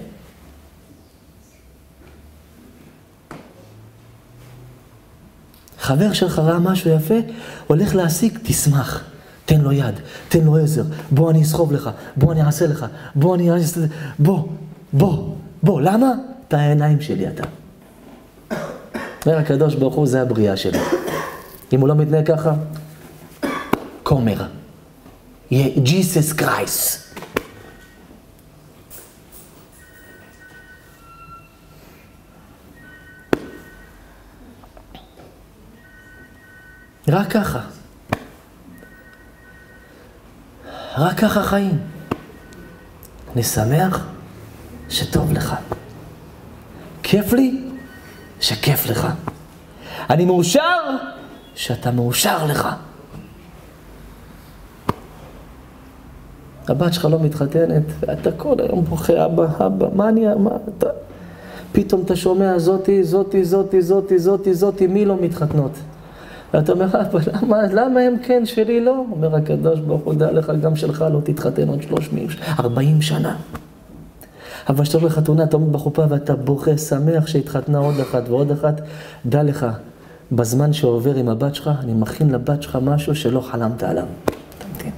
חבר שלך ראה משהו יפה, הולך להשיג, תשמח. תן לו יד, תן לו עזר, בוא אני אסחוב לך, בוא אני אעשה לך, בוא אני אעשה... בוא. למה? אתה העיניים שלי אתה. אומר הקדוש ברוך הוא, זה הבריאה שלי. אם הוא לא מתנהג ככה, כומר. ג'יסוס קרייסט. רק ככה. רק ככה חיים. אני שמח שטוב לך. כיף לי שכיף לך. אני מאושר שאתה מאושר לך. הבת שלך לא מתחתנת, ואתה כל היום בוכה, אבא, מה אתה... פתאום אתה שומע זאתי, מי לא מתחתנות? ואתה אומר, למה הם כן, שלי לא? אומר הקדוש ברוך הוא, דע לך, גם שלך לא תתחתן עוד 40 שנה. אבל שאתה הולך לחתונה, אתה עומד בחופה ואתה בוכה, שמח שהתחתנה עוד אחת ועוד אחת. דע לך, בזמן שעובר עם הבת שלך, אני מכין לבת שלך משהו שלא חלמת עליו. תמתין.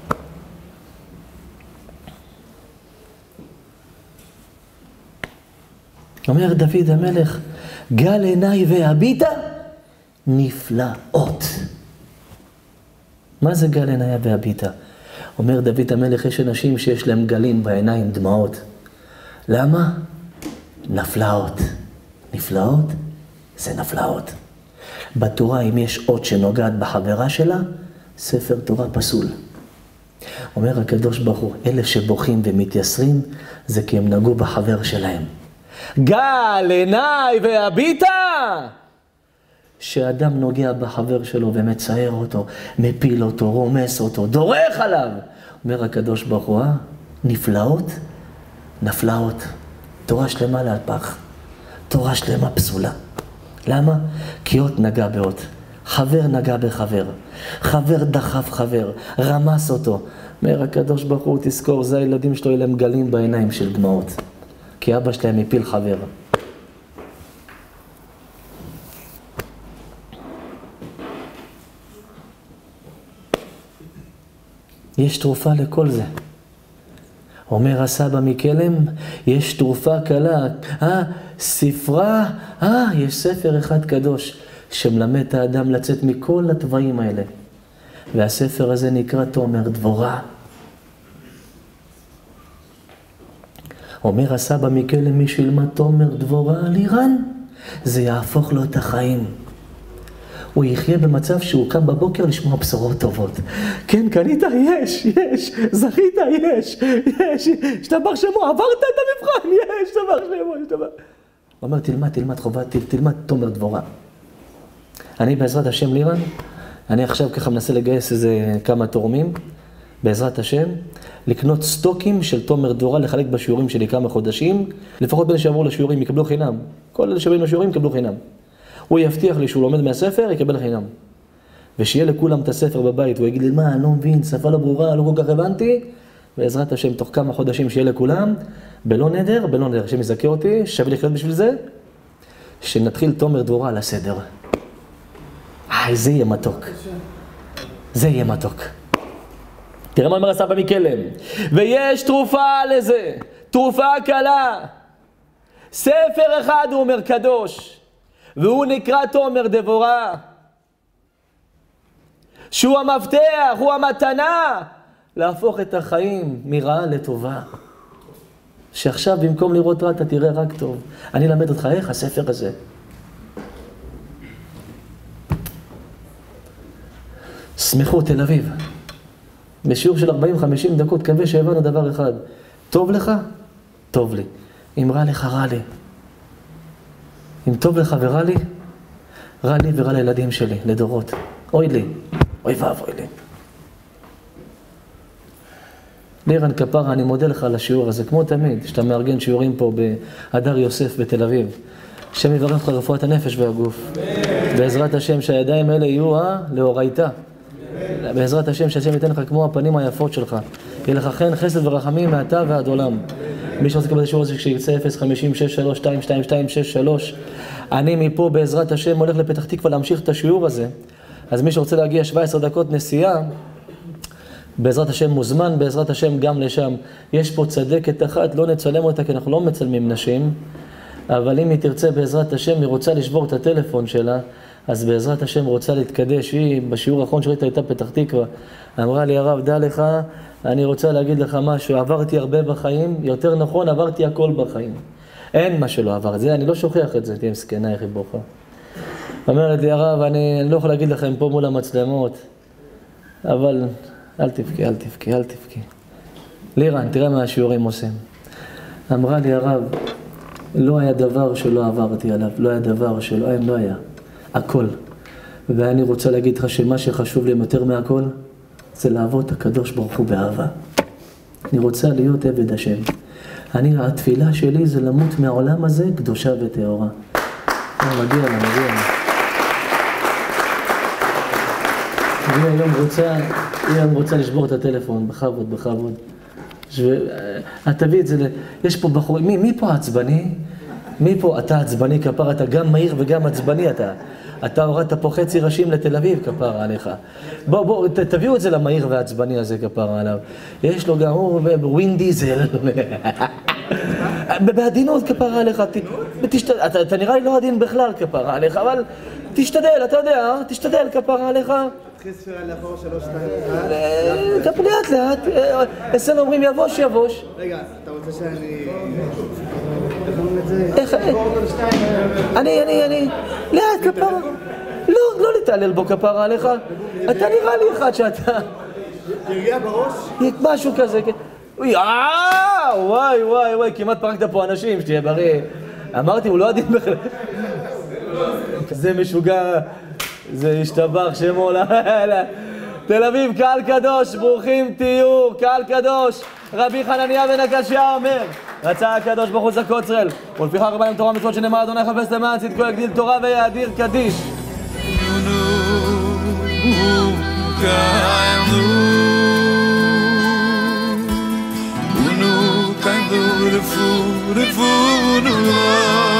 אומר דוד המלך, גל עיניי והביטה נפלאות. מה זה גל עיניי והביטה? אומר דוד המלך, יש אנשים שיש להם גלים בעיניים, דמעות. למה? נפלאות. נפלאות? זה נפלאות. בתורה, אם יש אות שנוגעת בחברה שלה, ספר תורה פסול. אומר הקדוש ברוך הוא, אלה שבוכים ומתייסרים, זה כי הם נגעו בחבר שלהם. גל עיניי והביטה! שאדם נוגע בחבר שלו ומצער אותו, מפיל אותו, רומס אותו, דורך עליו. אומר הקדוש ברוך הוא, נפלאות? נפלאות. תורה שלמה להפך. תורה שלמה פסולה. למה? כי אות נגע באות. חבר נגע בחבר. חבר דחף חבר. רמס אותו. אומר הקדוש ברוך הוא, תזכור, זה הילדים שלו, אלה הם גלים בעיניים של דמעות. כי אבא שלהם הפיל חבר. יש תרופה לכל זה. אומר הסבא מקלם, יש תרופה קלה. ספרה, יש ספר אחד קדוש שמלמד את האדם לצאת מכל הטבעים האלה. והספר הזה נקרא תומר דבורה. אומר הסבא מקלם, מי שילמד תומר דבורה על איראן, זה יהפוך לו את החיים. הוא יחיה במצב שהוא קם בבוקר לשמוע בשורות טובות. כן, קנית? יש, זכית? יש, שתבח שמו, עברת את המבחן, יש, שתבח שמו. הוא אומר, תלמד חובה, תלמד תומר דבורה. אני בעזרת השם לירן, אני עכשיו ככה מנסה לגייס איזה כמה תורמים, בעזרת השם, לקנות סטוקים של תומר דבורה, לחלק בשיעורים שלי כמה חודשים, לפחות בין שעברו לשיעורים יקבלו חינם. כל אלה שבאים לשיעורים יקבלו חינם. הוא יבטיח לי שהוא לומד מהספר, יקבל חינם. ושיהיה לכולם את הספר בבית, הוא יגיד לי, מה, אני לא מבין, שפה לא ברורה, לא כל כך הבנתי. בעזרת השם, תוך כמה חודשים שיהיה לכולם, בלא נדר, השם יזכה אותי, שווה לחיות בשביל זה, שנתחיל תומר דבורה על הסדר. זה יהיה מתוק. זה יהיה מתוק. תראה מה אומר הסבא מקלם. ויש תרופה לזה, תרופה קלה. ספר אחד הוא אומר קדוש. והוא נקרא תומר דבורה, שהוא המפתח, הוא המתנה להפוך את החיים מרעה לטובה. שעכשיו במקום לראות רע אתה תראה רק טוב. אני אלמד אותך איך הספר הזה. סמיכות תל אביב. בשיעור של 40-50 דקות קווה שהבנו דבר אחד. טוב לך? טוב לי. אם רע לך, רע לי. אם טוב לך ורע לי, רע לי ורע לילדים שלי, לדורות. אוי לי, אוי ואבוי לי. לירן כפרה, אני מודה לך על השיעור הזה, כמו תמיד, שאתה מארגן שיעורים פה בהדר יוסף בתל אביב. השם יברך לך רפואת הנפש והגוף. בעזרת השם שהידיים האלה יהיו לאורייתא. בעזרת השם שהשם ייתן לך כמו הפנים היפות שלך. יהיה לך חן, חסד ורחמים מעתה ועד עולם. מי שרוצה לקבל את השיעור הזה כשיצא 050-6322263, אני מפה בעזרת השם הולך לפתח תקווה להמשיך את השיעור הזה. אז מי שרוצה להגיע 17 דקות נסיעה, בעזרת השם מוזמן, בעזרת השם גם לשם. יש פה צדקת אחת, לא נצלם אותה כי אנחנו לא מצלמים נשים, אבל אם היא תרצה בעזרת השם, היא רוצה לשבור את הטלפון שלה, אז בעזרת השם רוצה להתקדש. היא בשיעור האחרון שראית הייתה פתח תקווה, אמרה לי הרב, דע לך, אני רוצה להגיד לך משהו, עברתי הרבה בחיים, יותר נכון עברתי הכל בחיים. אין מה שלא עבר, זה אני לא שוכח את זה, תהיה מסכנה איך היא בוכה. אומרת לי הרב, אני לא יכול להגיד לכם פה מול המצלמות, אבל אל תבכי, אל תבכי, אל תבכי. לירן, תראה מה השיעורים עושים. אמרה לי הרב, לא היה דבר שלא עברתי עליו, לא היה דבר שלא היה, לא היה. הכל. ואני רוצה להגיד לך שמה שחשוב לי יותר מהכל, זה לעבוד את הקדוש ברוך הוא באהבה. אני רוצה להיות עבד השם. התפילה שלי זה למות מהעולם הזה קדושה וטהורה. מגיע לה, מגיע לה. היא היום רוצה לשבור את הטלפון, בכבוד, בכבוד. תביא את זה, יש פה בחורים, מי פה עצבני? מי פה? אתה עצבני כפר, אתה גם מהיר וגם עצבני אתה. אתה הורדת פה חצי ראשים לתל אביב כפר עליך. בוא, תביאו את זה למהיר והעצבני הזה כפר עליו. יש לו גם, ווין דיזל. בעדינות כפר עליך. אתה נראה לי לא עדין בכלל כפר עליך, אבל תשתדל, אתה יודע, תשתדל כפר עליך. תתחיל ספירה לאחור 3, 2, 1. לאט לאט, אצלנו אומרים יבוש יבוש. רגע, אתה רוצה שאני... איך אומרים את זה? איך? אני... לאט כפרה. לא להתעלל בו כפרה עליך. אתה נראה לי אחד שאתה... ירגיע בראש? משהו כזה. וואי, כמעט פרקת פה אנשים, שתהיה בריא. אמרתי, הוא לא עדין בכלל. זה משוגע. זה השתבח שמו לאלה. תל אביב, קהל קדוש, ברוכים תהיו, קהל קדוש. רבי חנניה בן הקשיא אומר, רצה הקדוש ברוך הוא זקוצרל, ולפיכך הרבה להם תורה מצוות שנאמר אדוני חפש למען צדקו יגדיל תורה ויאדיר קדיש. נו,